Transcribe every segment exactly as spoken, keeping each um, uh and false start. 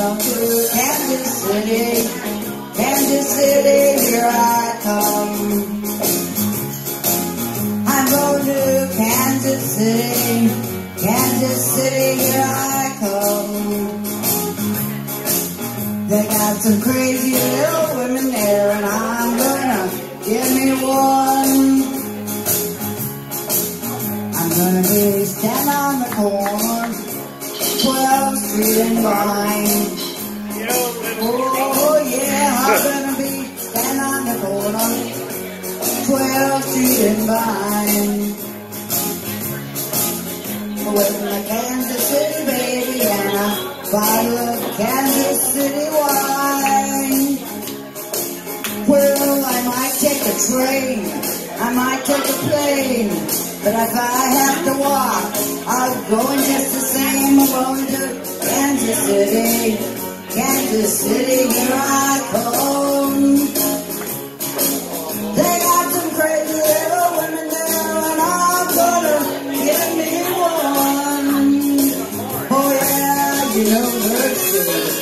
come to Kansas City, Kansas City, here I come. I'm going to Kansas City, Kansas City, here I come. They got some crazy little women there, and I'm gonna give me one. I'm gonna be standing on the corner, twelfth Street and Vine. Oh yeah, I'm gonna be standing on the corner, twelfth Street and Vine. Away from the Kansas City baby and a bottle of Kansas City wine. Well, I might take a train, I might take a plane, but if I have to walk, I'll go in just the same. I'm going to Kansas City, Kansas City, here I come. They got some crazy little women there, and I'm gonna give me one. Oh yeah, you know this is.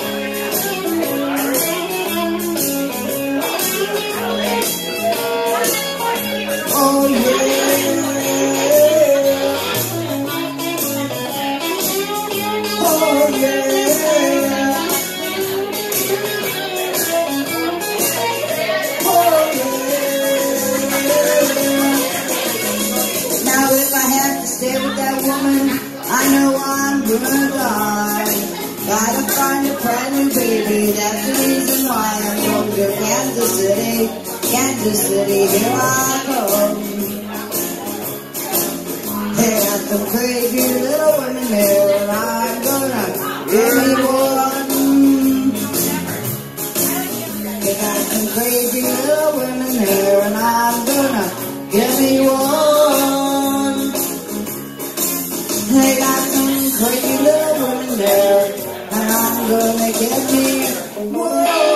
Oh yeah. Oh yeah. Oh yeah. Now if I have to stay with that woman, I know I'm gonna die. Gotta find a brand new baby, that's the reason why I'm going to Kansas City, Kansas City, here I come. They got some crazy little women there, and I'm gonna give me one. They got some crazy little women there, and I'm gonna give me one. They got some crazy little women there, and I'm gonna get me one.